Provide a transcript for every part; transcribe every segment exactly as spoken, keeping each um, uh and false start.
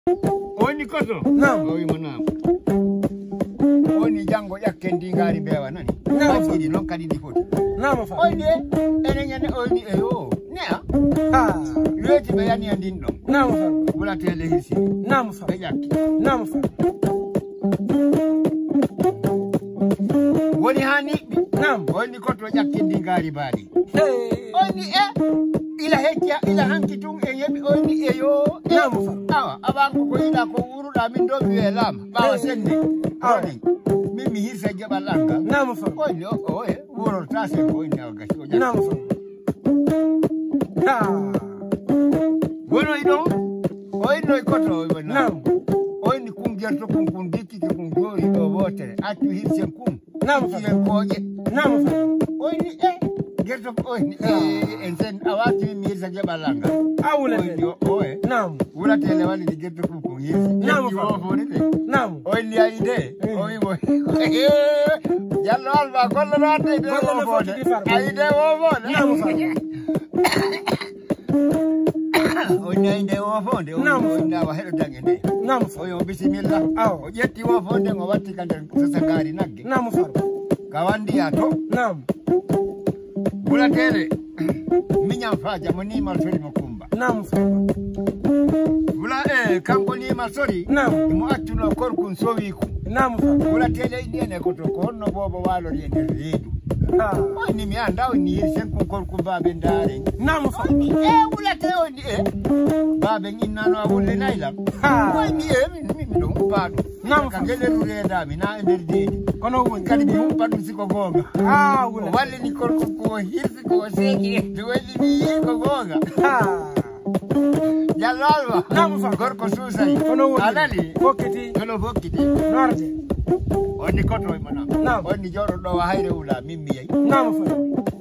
Oni koto. Naam. Oyi mwanangu. Oni jango yake ndingari bewa nani? Naam. Afidi non kadi difoti. Naam fa. Oni enengene oni eyo. Nea. Ah. Leti bayani andindo. Naam fa. Bula tele hisi. Naam fa. Bayaki. Naam fa. Woni hani. Naam. Oni koto yake ndingari bali. Hey. Oni e ila hekia ila hanki tung eyebi oni eyo. Naam fa. Awa abangu ko ila ko uruda min do biwe lama. Bawa sende. Awa. Mimi hisa jabalanga. Naam fa. Oni o e woro tase ko ni agashi. Naam fa. Ah. Bueno ino. Oi no ikoto oi na. Naam. Oi ni kungerto kunkundiki kungori do wote. Atu hirse kum. Naam fa. Koje. Naam fa. Oi ni e gerto oi ni e ensen awati mi hirse jabalanga. Awule. Oi ni oi. Naam. Wala tele wali di gerto kunkungiri. Naam Ni fa. wo fo ni de. Naam. Oi ni aide. Oi mo. Yallo alba gollo no ade de wo fo de. Aide wo fo de. Naam fa. Oni aide wo fo de. Naam fa. Oni wa hedo dangende. Naam fa. Oyo bismillah. Aw. O jetti wo fo de ngo watti kande sasangari nagge. Naam fa. Kawandi ato. Naam. Bula tele. Minyam faja moni mal sori makumba. Naam fa. Bula eh kanko ni mal sori. Naam. Mo attuno korkun sowiku. Naam fa. Bula tele ni ko to ko no bobo walo riende redu. Ah. Oni mi anda oni sen kun korku babe ndare. Naam fa. Eh bula tele oni eh. Babe nginano awulle naila. Ah. Oni eh mi mi no padu. Naam fa. Kangele rurenda mi na ender dedi. Kono woni. Kadi mi umpadu siko gonga. Ah, wule. Wale ni korku ko hirsi ko seki. Duweli mi ko gonga. Ah. Jallalwa. Naam fa. Korko susai. Kono woni. Anani. Fokiti. Kono fokiti. Norte. Oni koto mana. Naam. Oni joro do wa hayre ula mimmi yai. Naam fa.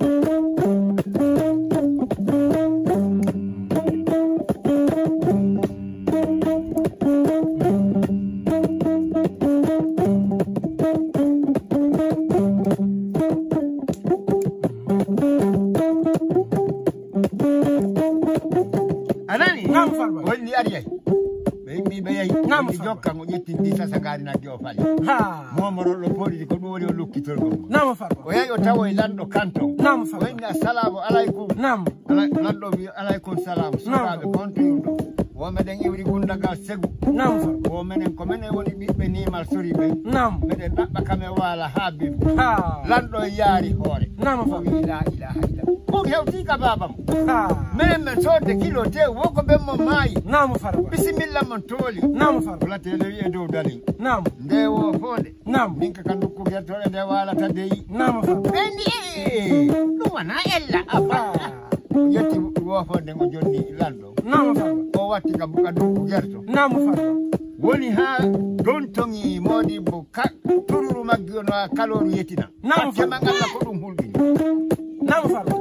Anani. Naam farba. Oni ariyai. Mi be yai. Naam Ni farba. jokka ngo jetti ndi sasangari na dio fali. Ha. Momoro lo podi ko dum woni o lukkitol go. Naam farba. O yayi o tawo e lando kanton. Naam farba. Woni assalamu alaikum. Naam. Lando bi alaikum salam. Subabe konto yudo. Wo meden iwri gundagal segu. Naam farba. Wo menen ko menen woni bibbe ni mal sori be. Naam. Meden dabba kame wala habib. Ha. Lando yaari hore. Naam Ko farba. wi la ilaha illa. Ko hewti ka babam. Ha. Men men sodde kilo te wo ko be mo mayi. Naam farba. Bismillah mon toli. Naam farba. Wala tele wi e dow dali. Naam. Nde wo fonde. Naam. Min ka kandu ko gertore nde wala tadeyi. Naam farba. Bendi dum wana ella abba. Yetti wo fonde ngo jonni lando. Naam farba. O watti ka buka du gerto. Naam farba. Woni ha don tongi modi bo ka tururu maggi no kaloru yetina. Naam farba. Kema ngalla ko dum hulbini. Naam farba.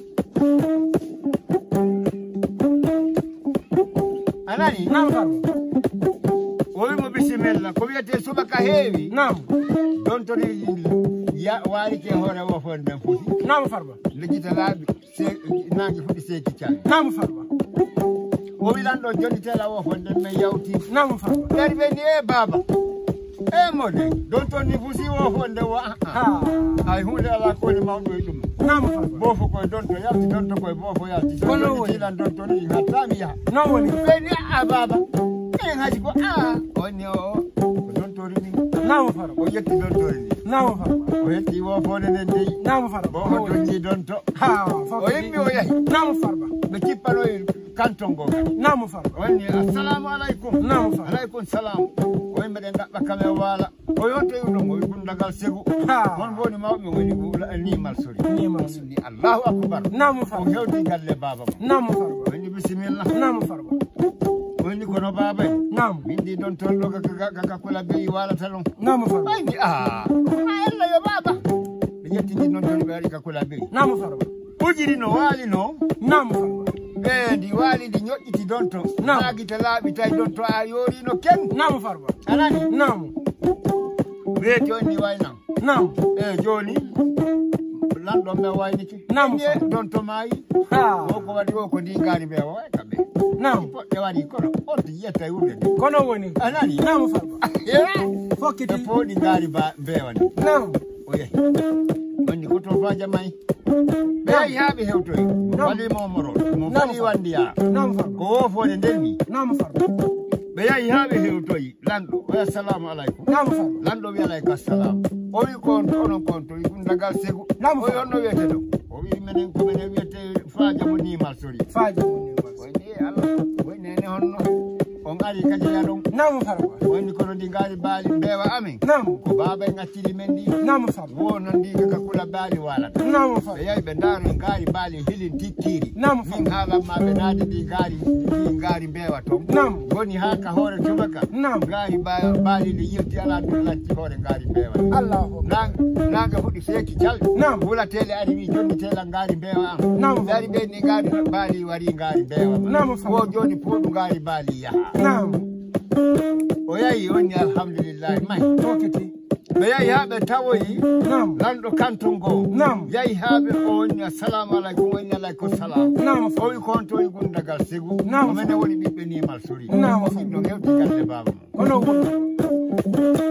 Anani. Naam farba. Owi mo bismillah ko wiete subaka heewi. Naam. Don toni ya wari ke hore wo fonde futi. Naam farba. Legita laabi se nangi fudi seki tan. Naam farba. O wilando joni tela wo fonde me yawti. Naam farba. Dari be ni e baba. E mode don toni fusi wo fonde wa. Ha. Ay hunde ala ko ni mawdo e dum. Naam farba. Bofo ko don to yalti don to ko bofo yalti. Kono Kono woni. tilan don toni hatami ya. No woni. Be ni a baba. E haji ko a oni o don tori ni. Naam farba. O yetti don tori ni. Naam farba. O yetti wo fonde den dey. Naam farba. Bo don ni don to. Ha. O yimmi o yahi. Naam farba. Be kippano e kanton go gadi. Naam farba. Woni assalamu alaikum. Naam farba. Alaikum salam. O yimbe den dabba kame wala. O yonte yudo mo gundagal segu. Ha. Won boni mawbe woni bula ni mal sori. Ni mal sori. Ni Allahu akbar. Naam O farba. hewdi galle baba mo. Naam farba. Woni bismillah. Naam farba. Woni kono baba. Naam. Min di don tollo ka ka ka kula be wala talon. Naam farba. Bayni ah. Ma ella yo baba. Be yetti ni non ton be ka kula be. Naam farba. Ujiri no wali no. Naam farba. Eh di wali di ñoƴƴiti don to. Naam. Nagita laabi tay don to a yori no ken. Naam farba. Anani. Naam. Weeti on ni waynan. Naam. Eh joni lando me wayniki Naam. don to mayi Ha. o ko wadi o ko ndi ngari be o ka be Naam. e wadi ko o ti yeta yurde Kono woni. anani Naam farba. Fokiti. e po di ngari ba be wani Naam. oye woni ko to fa jamai be ay haɓe hewtoy wali momoro mo fali wandiya Naam farba. ko wofode ndenmi Naam farba. ɓe yahi haɓe hewtoyi lanɗo o assalamu aleykum Naam farba. lanɗo wi alayka assalam o wi kon to onon kon to ɗum dagal segu Naam. o wi on no wiyete ɗo o wi minen ko minen wiyete faaja mo nimal sori Faaji woni. oyni allah woy nene honno on ari kadi yaɗon Naam farba. wonni kono ndi ngaari baali mbeewa amin Naam. ko baaba en acciri men ndi Naam farba. wo noon ndi ka kula baali walata Naam ɓe farba. yahi ɓe ndaaro ngaari baali hilin tikkiri Naam min farba. haalanma ɓe naade ndi ngaari ndi ngaari mbeewa toon Naam. goni haa ka hoore tubaka Naam. ngaari baali ndi yirti ala ɗum lacci hoore ngaari mbeewa Allahu. nanga fuɗi feeki cal Naam. wulatele ari wi joni tela ngaari mbeewa am Naam. ɓe ari ɓe ni ngaari baali wari ngaari mbeewa Naam farba. wo joni puuɗu ngaari baali yaha Naam. o yahi woni alhamdulillahi mahi Fokiti. ɓe yahi haa ɓe tawoyi Naam. lanɗo kanton ngo Naam. yahi haa ɓe o woni assalamu aleykum woni aleykum salam Naam o farba. wi kon to e gundagal segu Naam. omene woni ɓiɓɓe nimal sori Naam. o ɗiɗɗo hewti galle baba mo Kono woni.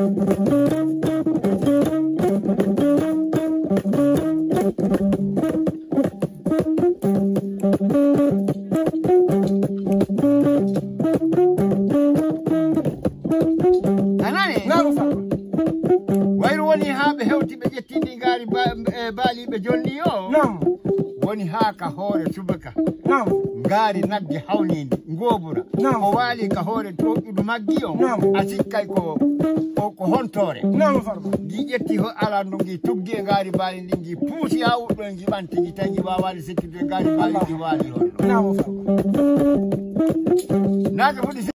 anani Naam farba. wayru woni haa ɓe hewti ɓe ƴettindi ngaari baaliɓe jolni o Naam. woni haa ka hoore subaka Naam. ngaari nagge hawnidi ngoobura Naam. o waali ka hoore toɓƴuɗo maggi o Naam. a sikkay ko ko hontoore Naam farba. gi ƴetti ho ala ndu gi tuggi e ngaari baali ndi gi puusi haa wuɗɗo e giɓanti gi tawi gi wawaani sikkude ngaari baali ndi waali honno Naam farba. naage fuɗi